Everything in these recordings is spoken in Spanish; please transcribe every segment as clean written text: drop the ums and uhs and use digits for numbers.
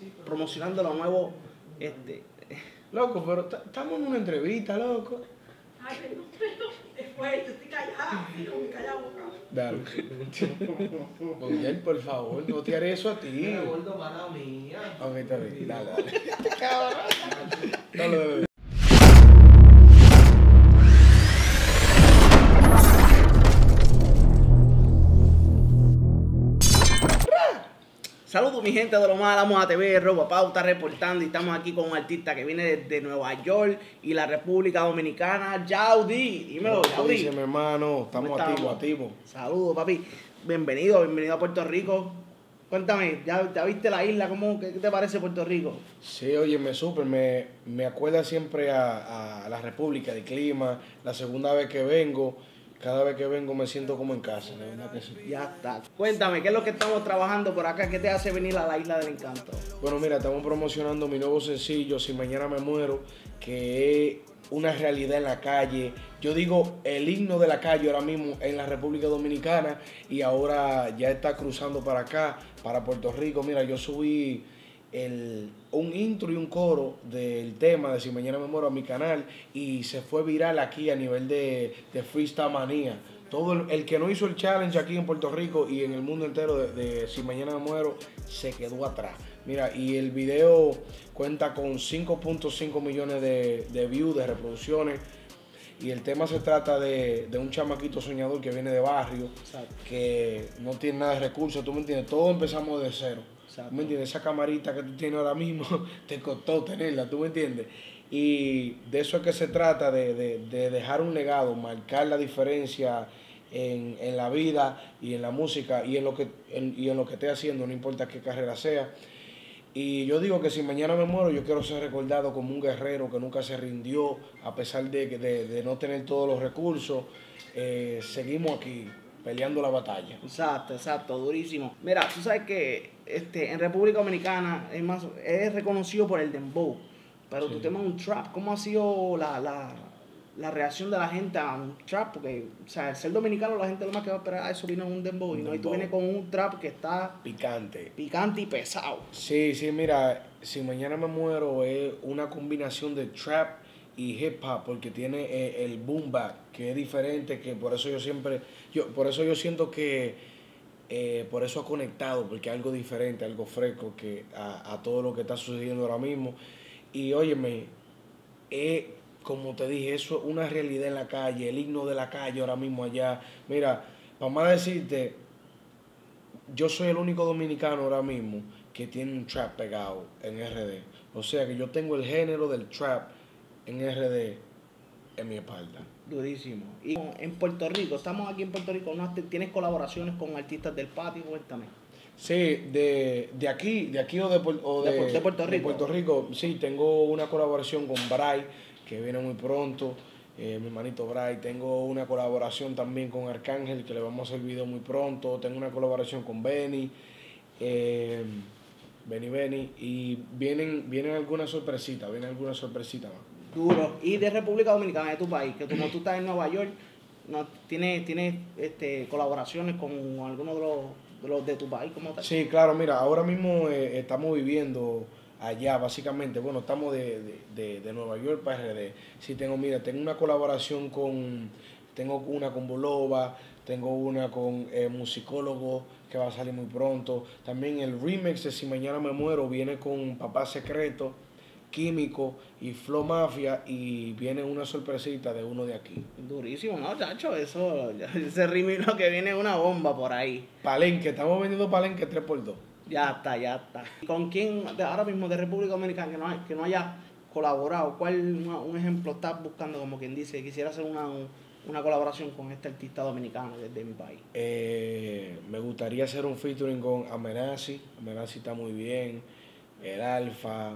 promocionando lo nuevo. Loco, pero estamos en una entrevista, loco. Ay, pero después, yo estoy callada, con mi callada boca. Dale. Miguel, por favor, no te haré eso a ti. Pero gordo, mala mía. Ok, está bien. Dale, dale. Dale. Saludos mi gente de lo más, vamos a TV, Robo Pauta reportando y estamos aquí con un artista que viene desde Nueva York y la República Dominicana, Yaudi. Dímelo, Yaudi. Dice mi hermano, estamos activos. Saludos, papi. Bienvenido a Puerto Rico. Cuéntame, ¿ya viste la isla? ¿Qué te parece Puerto Rico? Sí, oye, me acuerda siempre a la República, de clima, la segunda vez que vengo. Cada vez que vengo me siento como en casa, la verdad que sí. Ya está. Cuéntame, ¿qué es lo que estamos trabajando por acá? ¿Qué te hace venir a la Isla del Encanto? Bueno, mira, estamos promocionando mi nuevo sencillo, Si Mañana Me Muero, que es una realidad en la calle. Yo digo, el himno de la calle ahora mismo en la República Dominicana y ahora ya está cruzando para acá, para Puerto Rico. Mira, yo subí un intro y un coro del tema de Si Mañana Me Muero a mi canal y se fue viral aquí a nivel de Freestyle Manía. Todo el que no hizo el challenge aquí en Puerto Rico y en el mundo entero de Si Mañana Me Muero se quedó atrás. Mira, y el video cuenta con 5.5 millones de views, de reproducciones. Y el tema se trata de un chamaquito soñador que viene de barrio, Exacto. que no tiene nada de recursos, ¿tú me entiendes? Todos empezamos de cero. Exacto. ¿Tú me entiendes? Esa camarita que tú tienes ahora mismo te costó tenerla, ¿tú me entiendes? Y de eso es que se trata, de dejar un legado, marcar la diferencia en la vida y en la música y en lo que esté haciendo, no importa qué carrera sea. Y yo digo que si mañana me muero, yo quiero ser recordado como un guerrero que nunca se rindió, a pesar de no tener todos los recursos. Seguimos aquí, peleando la batalla. Exacto, durísimo. Mira, tú sabes que en República Dominicana es reconocido por el dembow, pero Sí. tu tema es un trap. ¿Cómo ha sido la reacción de la gente a un trap? Porque, o sea, el ser dominicano, la gente lo más que va a esperar, eso vino en un dembow, y tú vienes con un trap que está Picante. picante y pesado. Sí, mira, Si Mañana Me Muero es una combinación de trap y hip hop, porque tiene el boom bap, que es diferente, que por eso yo siento que por eso ha conectado, porque es algo diferente, algo fresco que a todo lo que está sucediendo ahora mismo. Y óyeme, como te dije, eso es una realidad en la calle, el himno de la calle ahora mismo allá. Mira, para más decirte, yo soy el único dominicano ahora mismo que tiene un trap pegado en RD. O sea que yo tengo el género del trap en RD en mi espalda. Durísimo. Y en Puerto Rico, estamos aquí en Puerto Rico, ¿tienes colaboraciones con artistas del patio? Cuéntame. Sí, de aquí o de Puerto Rico. De Puerto Rico, sí, tengo una colaboración con Bray, que viene muy pronto, mi hermanito Bray. Tengo una colaboración también con Arcángel, que le vamos a hacer video muy pronto. Tengo una colaboración con Benny, y vienen algunas sorpresitas, más. Duro. Y de República Dominicana, de tu país, que como tú estás en Nueva York, ¿tienes colaboraciones con algunos de los de tu país como tal? Sí, claro, mira, ahora mismo estamos viviendo allá, básicamente. Bueno, estamos de Nueva York para RD. Sí, tengo una colaboración tengo una con Bolova, tengo una con Musicólogo, que va a salir muy pronto. También el remix de Si Mañana Me Muero viene con Papá Secreto, Químico y Flow Mafia, y viene una sorpresita de uno de aquí. Durísimo, ¿no, chacho? Ese ritmo lo que viene es una bomba por ahí. Palenque, estamos vendiendo Palenque 3x2. Ya está. ¿Con quién ahora mismo de República Dominicana que no haya colaborado? ¿Cuál un ejemplo estás buscando, como quien dice, quisiera hacer una colaboración con este artista dominicano desde mi país? Me gustaría hacer un featuring con Amenazi. Amenazi está muy bien. El Alfa.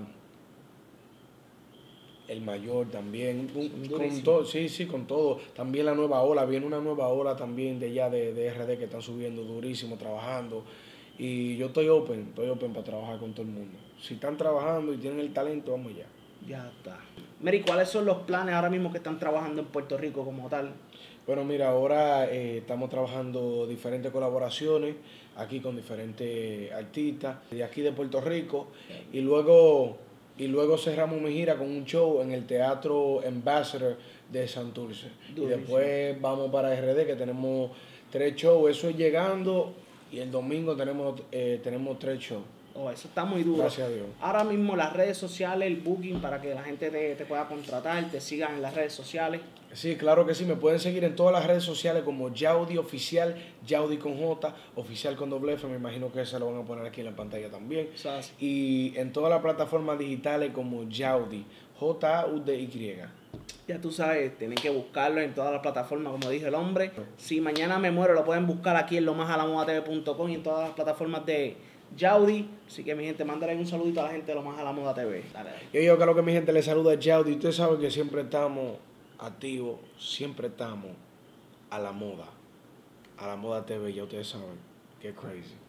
El Mayor también. Con todo, sí, con todo. También la nueva ola. Viene una nueva ola también de allá de RD que están subiendo durísimo, trabajando. Y yo estoy open para trabajar con todo el mundo. Si están trabajando y tienen el talento, vamos allá. Ya está. Mary, ¿cuáles son los planes ahora mismo que están trabajando en Puerto Rico como tal? Bueno, mira, ahora estamos trabajando diferentes colaboraciones. aquí con diferentes artistas de aquí de Puerto Rico. Y luego cerramos mi gira con un show en el Teatro Ambassador de Santurce. Y después vamos para RD, que tenemos 3 shows. Eso es llegando. Y el domingo tenemos 3 shows. Oh, eso está muy duro. Gracias a Dios. Ahora mismo las redes sociales, el booking para que la gente te pueda contratar, te sigan en las redes sociales. Sí, claro que sí. Me pueden seguir en todas las redes sociales como Yaudi Oficial, Yaudi con J, Oficial con doble F. Me imagino que se lo van a poner aquí en la pantalla también. Y en todas las plataformas digitales como Yaudi, Jaudy. Ya tú sabes, tienen que buscarlo en todas las plataformas, como dijo el hombre. Si mañana me muero, lo pueden buscar aquí en lomasalamodatv.com y en todas las plataformas de Yaudi. Así que mi gente, mándale un saludito a la gente de Lo Más a la Moda TV. Dale. Yo creo que mi gente le saluda a Yaudi. Ustedes saben que siempre estamos activos, siempre estamos a la moda TV, ya ustedes saben. Qué crazy.